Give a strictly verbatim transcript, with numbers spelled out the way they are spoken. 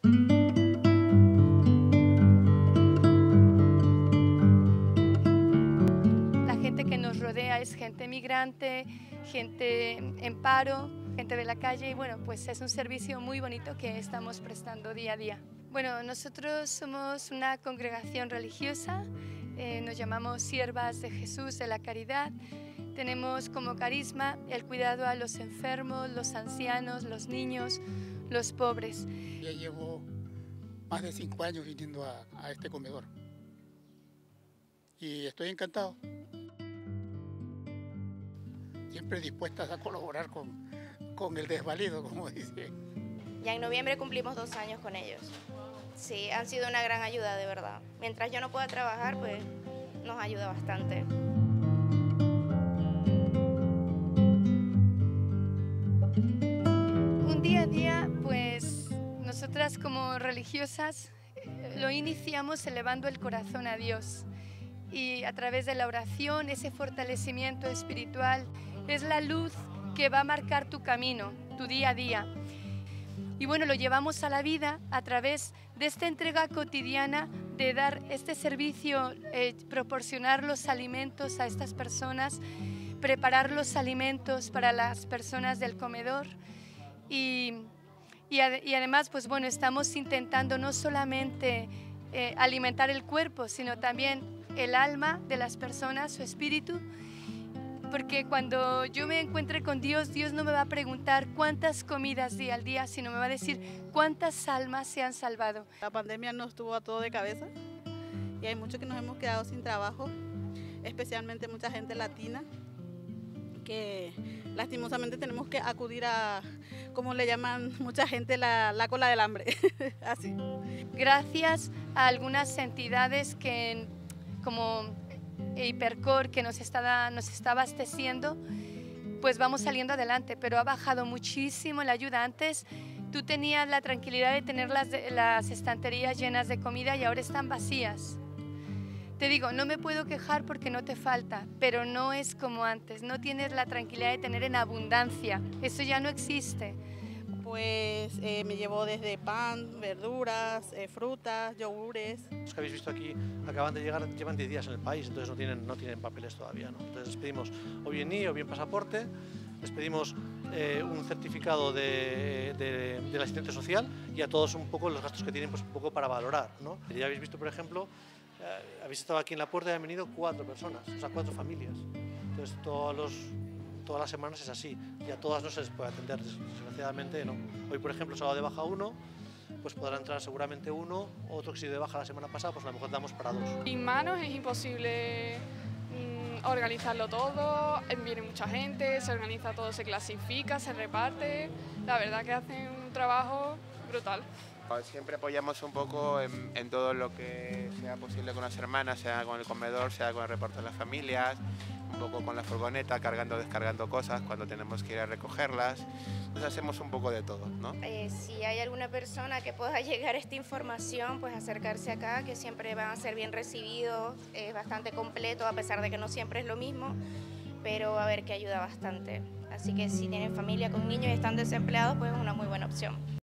La gente que nos rodea es gente migrante, gente en paro, gente de la calle y bueno, pues es un servicio muy bonito que estamos prestando día a día. Bueno, nosotros somos una congregación religiosa, eh, nos llamamos Siervas de Jesús de la Caridad. Tenemos como carisma el cuidado a los enfermos, los ancianos, los niños, los pobres. Ya llevo más de cinco años viniendo a, a este comedor y estoy encantado. Siempre dispuestas a colaborar con, con el desvalido, como dice. Ya en noviembre cumplimos dos años con ellos. Sí, han sido una gran ayuda, de verdad. Mientras yo no pueda trabajar, pues nos ayuda bastante. Un día a día, pues nosotras como religiosas lo iniciamos elevando el corazón a Dios y a través de la oración, ese fortalecimiento espiritual es la luz que va a marcar tu camino, tu día a día. Y bueno, lo llevamos a la vida a través de esta entrega cotidiana de dar este servicio, eh, proporcionar los alimentos a estas personas, preparar los alimentos para las personas del comedor y, y, ad, y además, pues bueno, estamos intentando no solamente eh, alimentar el cuerpo, sino también el alma de las personas, su espíritu, porque cuando yo me encuentre con Dios, Dios no me va a preguntar cuántas comidas di al día, sino me va a decir cuántas almas se han salvado. La pandemia nos tuvo a todo de cabeza y hay muchos que nos hemos quedado sin trabajo, especialmente mucha gente latina, que lastimosamente tenemos que acudir a, como le llaman mucha gente, la, la cola del hambre. Así. Gracias a algunas entidades que, como Hipercor, que nos está, nos está abasteciendo, pues vamos saliendo adelante, pero ha bajado muchísimo la ayuda. Antes tú tenías la tranquilidad de tener las, las estanterías llenas de comida y ahora están vacías. Te digo, no me puedo quejar porque no te falta, pero no es como antes, no tienes la tranquilidad de tener en abundancia, eso ya no existe. Pues eh, me llevó desde pan, verduras, eh, frutas, yogures. Los que habéis visto aquí acaban de llegar, llevan diez días en el país, entonces no tienen, no tienen papeles todavía, ¿no? Entonces les pedimos o bien I E o bien pasaporte, les pedimos eh, un certificado de, de, del asistente social y a todos un poco los gastos que tienen, pues un poco para valorar, ¿no? Ya habéis visto, por ejemplo, eh, habéis estado aquí en la puerta y han venido cuatro personas, o sea, cuatro familias. Entonces todos los... todas las semanas es así y a todas no se les puede atender, desgraciadamente no. Hoy, por ejemplo, sábado de baja uno, pues podrá entrar seguramente uno, otro que si de baja la semana pasada, pues a lo mejor damos para dos. Sin manos es imposible mmm, organizarlo todo, viene mucha gente, se organiza todo, se clasifica, se reparte, la verdad que hacen un trabajo brutal. Siempre apoyamos un poco en, en todo lo que sea posible con las hermanas, sea con el comedor, sea con el reparto de las familias, un poco con la furgoneta, cargando o descargando cosas cuando tenemos que ir a recogerlas. Entonces hacemos un poco de todo, ¿no? Eh, si hay alguna persona que pueda llegar a esta información, pues acercarse acá, que siempre van a ser bien recibidos, es bastante completo, a pesar de que no siempre es lo mismo, pero a ver que ayuda bastante. Así que si tienen familia con niños y están desempleados, pues es una muy buena opción.